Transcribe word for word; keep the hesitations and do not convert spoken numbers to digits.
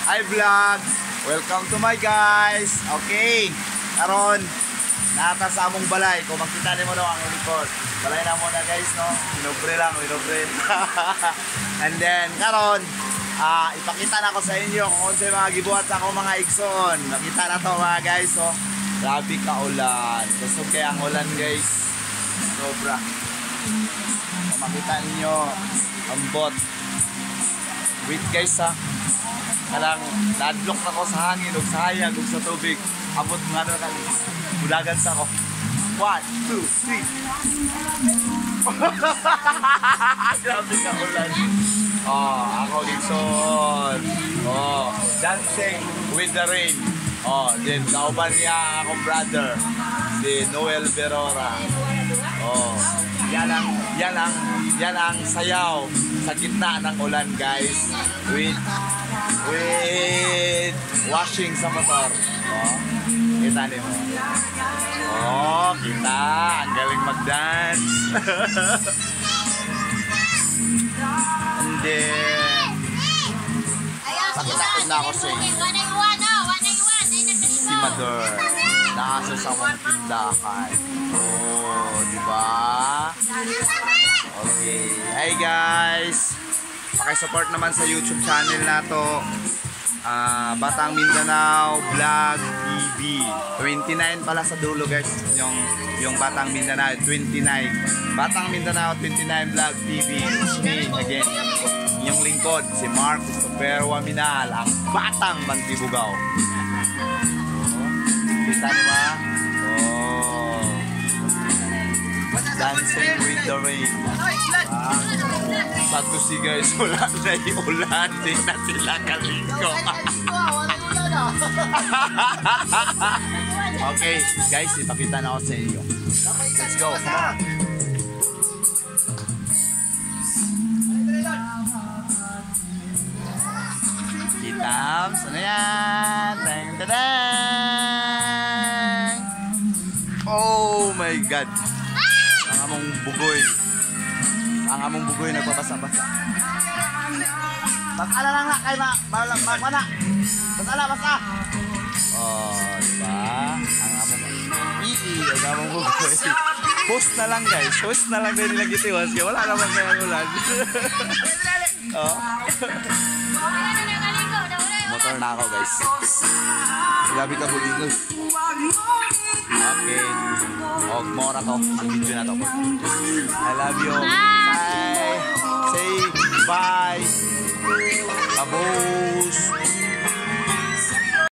Hi vlog! Welcome to my guys! Okay, karon nata sa among balay. Kung makita niyo mo daw ang record. Balay na muna guys, no? Inobre lang, inobre. And then, karon uh, ipakita na ko sa inyo kung ano mga gibuhat sa akong mga igsoon. Nakita na to mga guys, oh. Grabe ka ulan. Gusto kaya ang ulan guys. Sobra. Kung makita ninyo, ang bot. Wait guys ha. Kalang nadlock na ko sa hangin o sa hayag o sa tubig. Abot nga na kami. Bulagan sa ko. One, two, three. Grabe ka ulan. Oh, ako Gibson. Oh, dancing with the rain. Oh, then kauban niya akong brother. Si Noel Verora. Oh, yan ang, yan ang, yan ang sayaw sa gitna ng ulan guys. With with washing sa motor. Oh, kita niyo. Oh, kita ang galing mag-dance. And then takot na ako sa inyo. Si Mador nasa sa mga tindahan. Oh, di ba? Okay. Hi guys. Paki-support naman sa YouTube channel na to. Uh, Batang Mindanao Vlog T V. twenty-nine pala sa dulo guys. Yung yung Batang Mindanao twenty-nine. Batang Mindanao twenty-nine Vlog T V. Me again. Yung lingkod si Mark Super Waminal, ang Batang Mantibugaw. Kita niyo ba? Oh. Dancing with the rain. Ah. Sato si guys, wala na yung ulan. Di na sila kalingo. Okay, guys, ipakita na ako sa inyo. Let's go. Kitams, ano yan? Tang tadang! Oh my God! Ang among bugoy. Ang among bugoy nagbabasa-basa. Bas-ala lang na kay ma... Mana? Bas-ala, basa! Oh, diba? Ang among... Ii, ang among bugoy. Post na lang guys. Post na lang din nilang gitiwas. Kaya wala naman kaya ulan. Oh. Motor na ako guys. Grabe ka buligo. Okay. Og more ako sa video na to. I love you. Bye. Say bye. Babos.